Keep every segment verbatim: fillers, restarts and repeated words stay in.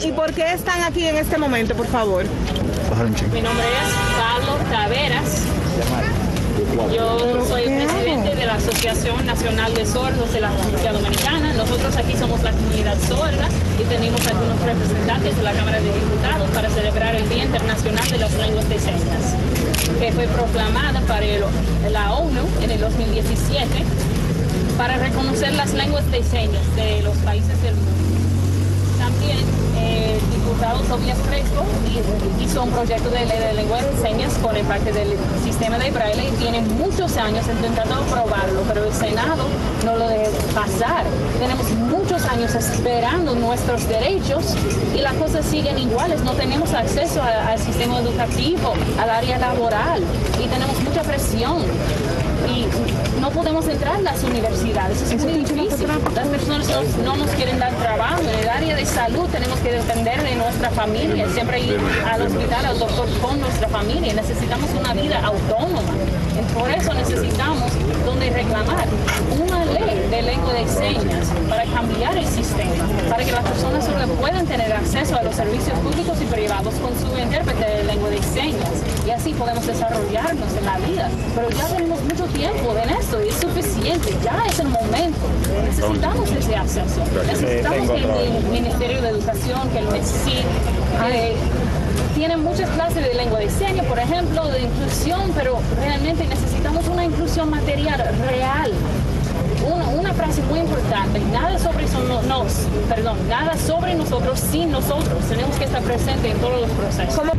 y por qué están aquí en este momento, por favor? Mi nombre es Carlos Taveras. Yo soy el presidente de la Asociación Nacional de Sordos de la República Dominicana. Nosotros aquí somos la comunidad sorda y tenemos algunos representantes de la Cámara de Diputados para celebrar el Día Internacional de las Lenguas de Señas, que fue proclamada para el, la ONU en el dos mil diecisiete para reconocer las lenguas de señas de los países del mundo. También el diputado Tobias Crespo hizo un proyecto de ley de lengua de señas con el parte del sistema de Braille y tiene muchos años intentando aprobarlo, pero el Senado no lo dejó pasar. Tenemos muchos años esperando nuestros derechos y las cosas siguen iguales. No tenemos acceso a, al sistema educativo, al área laboral y tenemos mucha presión. Y no podemos entrar a las universidades, es muy difícil. Las personas no, no nos quieren dar trabajo. En el área de salud tenemos que depender de nuestra familia, siempre ir al hospital, al doctor con nuestra familia. Necesitamos una vida autónoma. Por eso necesitamos donde reclamar una ley de lengua de señas para cambiar el sistema, para que las personas solo puedan tener acceso a los servicios públicos y privados con su intérprete de lengua de señas. Y así podemos desarrollarnos en la vida. Pero ya tenemos mucho tiempo en esto y es suficiente. Ya es el momento. Necesitamos ese acceso. Necesitamos que el Ministerio de Educación, que el M E S I, eh, tienen muchas clases de lengua de señas, por ejemplo, de inclusión, pero realmente necesitamos una inclusión material real. Una, una frase muy importante, nada sobre eso no, nos, perdón, nada sobre nosotros sin nosotros. Tenemos que estar presentes en todos los procesos. ¿Cómo?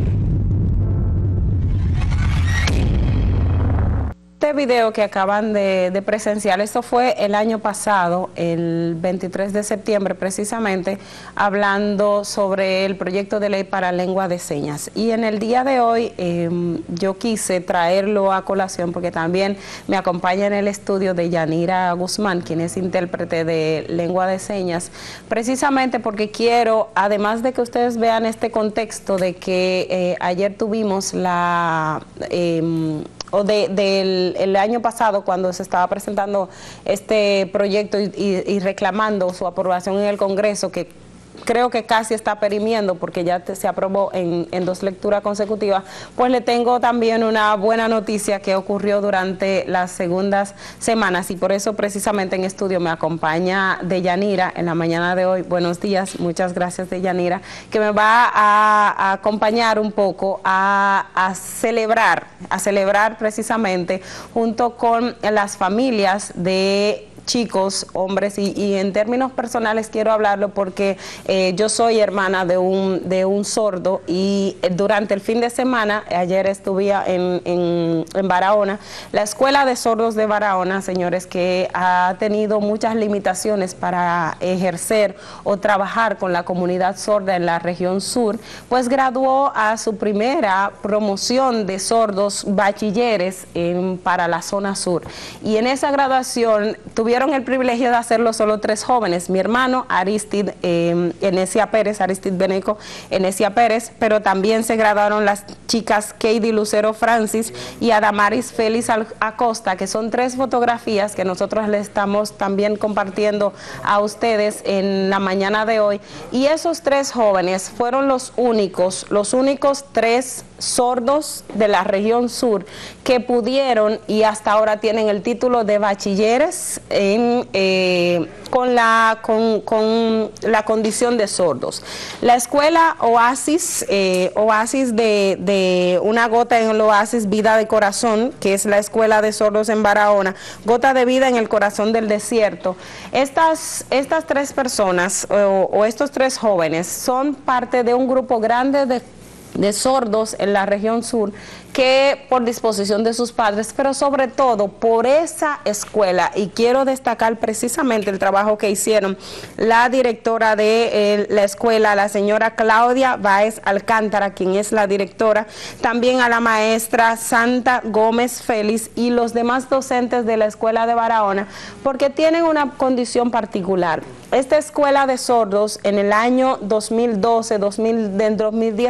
Este video que acaban de, de presenciar, esto fue el año pasado, el veintitrés de septiembre precisamente, hablando sobre el proyecto de ley para lengua de señas. Y en el día de hoy eh, yo quise traerlo a colación porque también me acompaña en el estudio de Yanira Guzmán, quien es intérprete de lengua de señas, precisamente porque quiero, además de que ustedes vean este contexto de que eh, ayer tuvimos la... Eh, o de, del el año pasado cuando se estaba presentando este proyecto y, y, y reclamando su aprobación en el Congreso, que creo que casi está perimiendo porque ya te, se aprobó en, en dos lecturas consecutivas, pues le tengo también una buena noticia que ocurrió durante las segundas semanas y por eso precisamente en estudio me acompaña Deyanira en la mañana de hoy. Buenos días, muchas gracias Deyanira, que me va a, a acompañar un poco a, a celebrar, a celebrar precisamente junto con las familias de chicos, hombres, y, y en términos personales quiero hablarlo porque eh, yo soy hermana de un, de un sordo y durante el fin de semana, ayer estuve en, en, en Barahona, la Escuela de Sordos de Barahona, señores, que ha tenido muchas limitaciones para ejercer o trabajar con la comunidad sorda en la región sur, pues graduó a su primera promoción de sordos bachilleres en, para la zona sur. Y en esa graduación tuvieron el privilegio de hacerlo solo tres jóvenes, mi hermano Aristide eh, Enesia Pérez, Aristide Beneco Enesia Pérez, pero también se graduaron las chicas Katie Lucero Francis y Adamaris Félix Acosta, que son tres fotografías que nosotros le estamos también compartiendo a ustedes en la mañana de hoy, y esos tres jóvenes fueron los únicos, los únicos tres sordos de la región sur que pudieron y hasta ahora tienen el título de bachilleres en, eh, con, la, con, con la condición de sordos. La escuela Oasis, eh, Oasis de, de Una Gota en el Oasis, Vida de Corazón, que es la escuela de sordos en Barahona, Gota de Vida en el Corazón del Desierto. Estas, estas tres personas o, o estos tres jóvenes son parte de un grupo grande de de sordos en la región sur que por disposición de sus padres, pero sobre todo por esa escuela, y quiero destacar precisamente el trabajo que hicieron la directora de eh, la escuela, la señora Claudia Báez Alcántara, quien es la directora, también a la maestra Santa Gómez Félix y los demás docentes de la escuela de Barahona, porque tienen una condición particular. Esta escuela de sordos en el año dos mil doce, dos mil, del dos mil diez al dos mil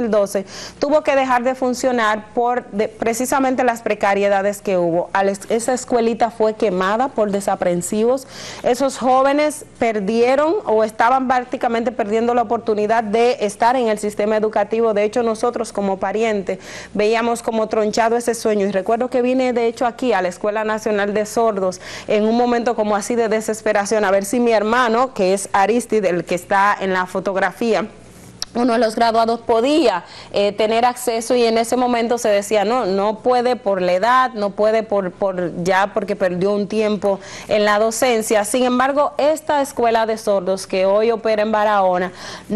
mil doce, tuvo que dejar de funcionar por de, precisamente las precariedades que hubo. Esa escuelita fue quemada por desaprensivos. Esos jóvenes perdieron o estaban prácticamente perdiendo la oportunidad de estar en el sistema educativo. De hecho, nosotros como parientes veíamos como tronchado ese sueño. Y recuerdo que vine de hecho aquí a la Escuela Nacional de Sordos en un momento como así de desesperación, a ver si mi hermano, que es Aristide, el que está en la fotografía, uno de los graduados podía eh, tener acceso, y en ese momento se decía no, no puede por la edad, no puede por, por ya porque perdió un tiempo en la docencia. Sin embargo, esta escuela de sordos que hoy opera en Barahona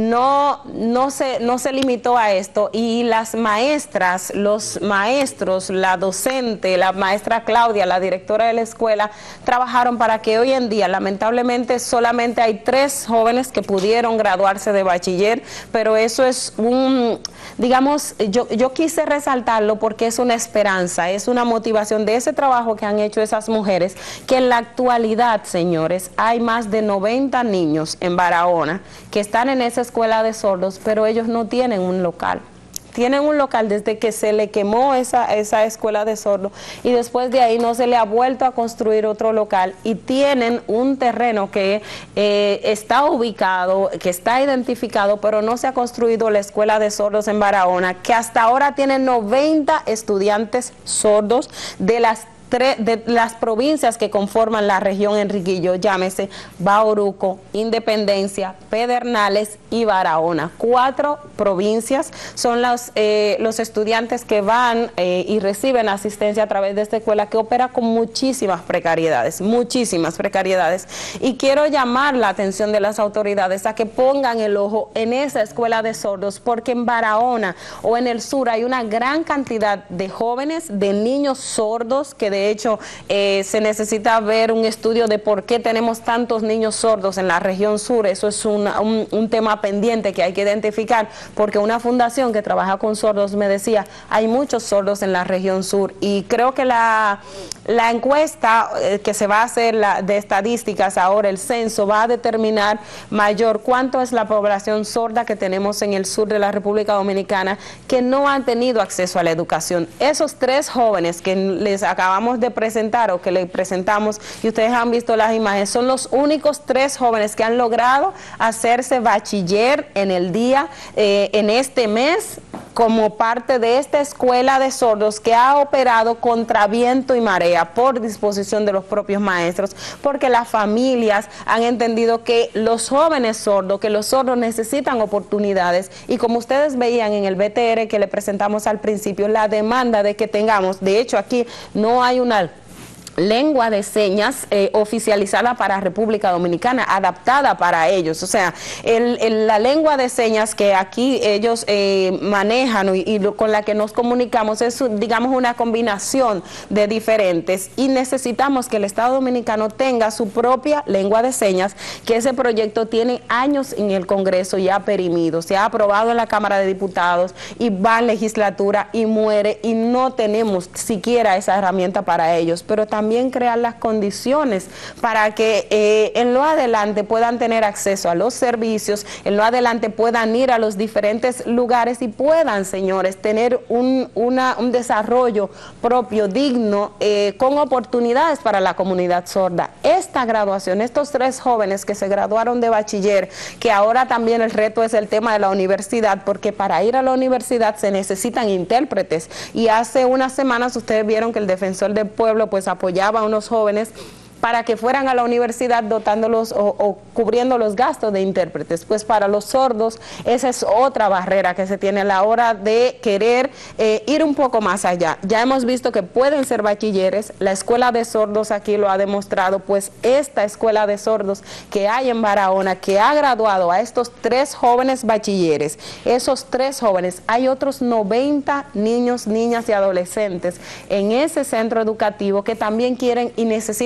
no, no, se, no se limitó a esto, y las maestras, los maestros, la docente, la maestra Claudia, la directora de la escuela, trabajaron para que hoy en día lamentablemente solamente hay tres jóvenes que pudieron graduarse de bachiller, pero eso es un, digamos, yo, yo quise resaltarlo porque es una esperanza, es una motivación de ese trabajo que han hecho esas mujeres, que en la actualidad, señores, hay más de noventa niños en Barahona que están en esa escuela de sordos, pero ellos no tienen un local. Tienen un local desde que se le quemó esa, esa escuela de sordos, y después de ahí no se le ha vuelto a construir otro local, y tienen un terreno que eh, está ubicado, que está identificado, pero no se ha construido la escuela de sordos en Barahona, que hasta ahora tiene noventa estudiantes sordos de las de las provincias que conforman la región Enriquillo, llámese Bauruco, Independencia, Pedernales y Barahona. Cuatro provincias son los, eh, los estudiantes que van eh, y reciben asistencia a través de esta escuela, que opera con muchísimas precariedades, muchísimas precariedades. Y quiero llamar la atención de las autoridades a que pongan el ojo en esa escuela de sordos, porque en Barahona o en el sur hay una gran cantidad de jóvenes, de niños sordos, que de De hecho, eh, se necesita ver un estudio de por qué tenemos tantos niños sordos en la región sur. Eso es una, un, un tema pendiente que hay que identificar, porque una fundación que trabaja con sordos me decía, hay muchos sordos en la región sur, y creo que la, la encuesta eh, que se va a hacer la, de estadísticas ahora, el censo, va a determinar mayor cuánto es la población sorda que tenemos en el sur de la República Dominicana, que no han tenido acceso a la educación. Esos tres jóvenes que les acabamos de presentar o que le presentamos, y ustedes han visto las imágenes, son los únicos tres jóvenes que han logrado hacerse bachiller en el día, eh, en este mes, como parte de esta escuela de sordos que ha operado contra viento y marea por disposición de los propios maestros, porque las familias han entendido que los jóvenes sordos, que los sordos necesitan oportunidades, y como ustedes veían en el B T R que le presentamos al principio, la demanda de que tengamos, de hecho aquí no hay una lengua de señas eh, oficializada para República Dominicana, adaptada para ellos. O sea, el, el, la lengua de señas que aquí ellos eh, manejan y, y lo, con la que nos comunicamos es, digamos, una combinación de diferentes, y necesitamos que el Estado Dominicano tenga su propia lengua de señas, que ese proyecto tiene años en el Congreso ya perimido, se ha aprobado en la Cámara de Diputados y va en legislatura y muere, y no tenemos siquiera esa herramienta para ellos, pero también También crear las condiciones para que eh, en lo adelante puedan tener acceso a los servicios, en lo adelante puedan ir a los diferentes lugares y puedan, señores, tener un, una, un desarrollo propio, digno, eh, con oportunidades para la comunidad sorda. Esta graduación, estos tres jóvenes que se graduaron de bachiller, que ahora también el reto es el tema de la universidad, porque para ir a la universidad se necesitan intérpretes, y hace unas semanas ustedes vieron que el Defensor del Pueblo pues apoyó a unos jóvenes para que fueran a la universidad dotándolos o, o cubriendo los gastos de intérpretes. Pues para los sordos esa es otra barrera que se tiene a la hora de querer eh, ir un poco más allá. Ya hemos visto que pueden ser bachilleres, la escuela de sordos aquí lo ha demostrado, pues esta escuela de sordos que hay en Barahona, que ha graduado a estos tres jóvenes bachilleres, esos tres jóvenes, hay otros noventa niños, niñas y adolescentes en ese centro educativo que también quieren y necesitan esa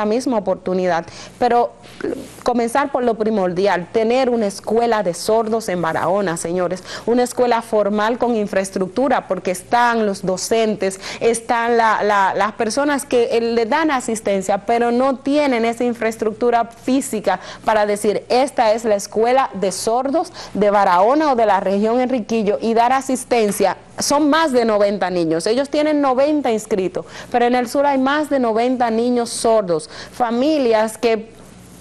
misma oportunidad. Pero comenzar por lo primordial, tener una escuela de sordos en Barahona, señores, una escuela formal con infraestructura, porque están los docentes, están la, la, las personas que eh, le dan asistencia, pero no tienen esa infraestructura física para decir, esta es la escuela de sordos de Barahona o de la región Enriquillo, y dar asistencia. Son más de noventa niños, ellos tienen noventa inscritos, pero en el sur hay más de noventa niños sordos, familias que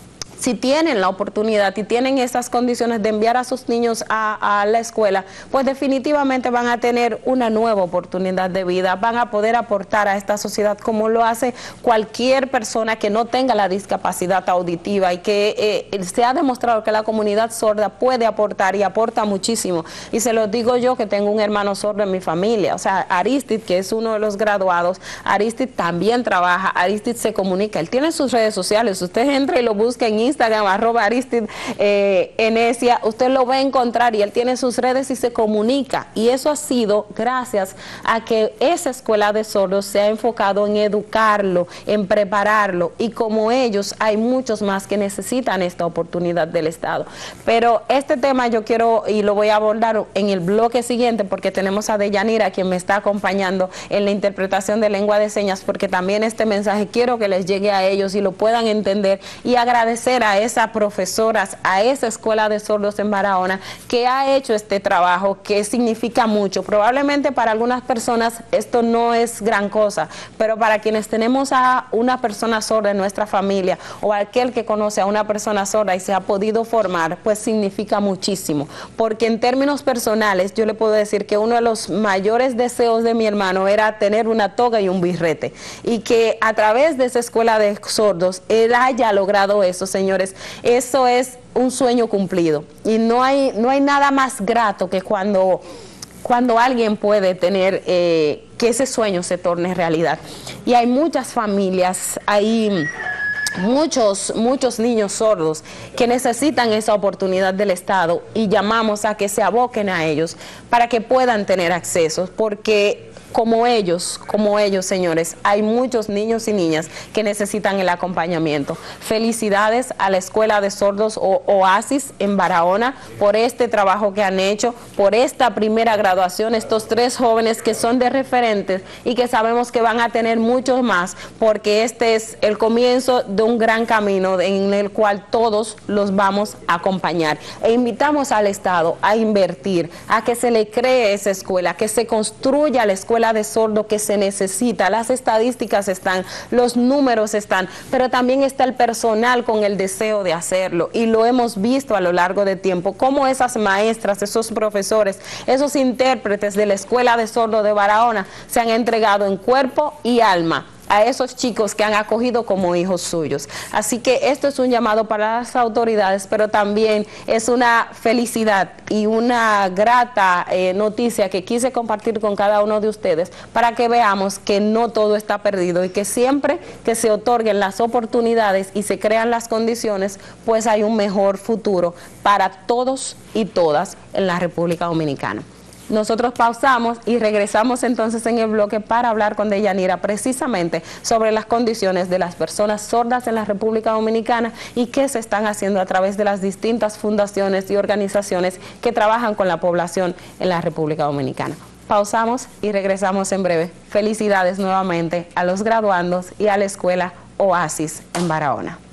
si tienen la oportunidad y tienen esas condiciones de enviar a sus niños a, a la escuela, pues definitivamente van a tener una nueva oportunidad de vida, van a poder aportar a esta sociedad como lo hace cualquier persona que no tenga la discapacidad auditiva, y que eh, se ha demostrado que la comunidad sorda puede aportar y aporta muchísimo. Y se lo digo yo, que tengo un hermano sordo en mi familia, o sea, Aristid, que es uno de los graduados, Aristid también trabaja, Aristid se comunica, él tiene sus redes sociales, usted entra y lo busca en Instagram, arroba Aristid eh, Enesia, usted lo va a encontrar y él tiene sus redes y se comunica, y eso ha sido gracias a que esa escuela de sordos se ha enfocado en educarlo, en prepararlo, y como ellos hay muchos más que necesitan esta oportunidad del Estado. Pero este tema yo quiero, y lo voy a abordar en el bloque siguiente, porque tenemos a Deyanira, quien me está acompañando en la interpretación de lengua de señas, porque también este mensaje quiero que les llegue a ellos y lo puedan entender, y agradecer a esas profesoras, a esa escuela de sordos en Barahona, que ha hecho este trabajo que significa mucho. Probablemente para algunas personas esto no es gran cosa, pero para quienes tenemos a una persona sorda en nuestra familia, o aquel que conoce a una persona sorda y se ha podido formar, pues significa muchísimo. Porque en términos personales yo le puedo decir que uno de los mayores deseos de mi hermano era tener una toga y un birrete, y que a través de esa escuela de sordos él haya logrado eso, señores. Eso es un sueño cumplido, y no hay, no hay nada más grato que cuando, cuando alguien puede tener eh, que ese sueño se torne realidad. Y hay muchas familias, hay muchos, muchos niños sordos que necesitan esa oportunidad del Estado, y llamamos a que se aboquen a ellos para que puedan tener acceso, porque como ellos, como ellos, señores, hay muchos niños y niñas que necesitan el acompañamiento. Felicidades a la Escuela de Sordos o Oasis en Barahona por este trabajo que han hecho, por esta primera graduación, estos tres jóvenes que son de referentes y que sabemos que van a tener muchos más, porque este es el comienzo de un gran camino en el cual todos los vamos a acompañar. E invitamos al Estado a invertir, a que se le cree esa escuela, que se construya la escuela de sordo que se necesita. Las estadísticas están, los números están, pero también está el personal con el deseo de hacerlo, y lo hemos visto a lo largo de tiempo, cómo esas maestras, esos profesores, esos intérpretes de la Escuela de Sordo de Barahona se han entregado en cuerpo y alma a esos chicos que han acogido como hijos suyos. Así que esto es un llamado para las autoridades, pero también es una felicidad y una grata eh, noticia que quise compartir con cada uno de ustedes, para que veamos que no todo está perdido, y que siempre que se otorguen las oportunidades y se crean las condiciones, pues hay un mejor futuro para todos y todas en la República Dominicana. Nosotros pausamos y regresamos entonces en el bloque para hablar con Deyanira precisamente sobre las condiciones de las personas sordas en la República Dominicana y qué se están haciendo a través de las distintas fundaciones y organizaciones que trabajan con la población en la República Dominicana. Pausamos y regresamos en breve. Felicidades nuevamente a los graduandos y a la Escuela Oasis en Barahona.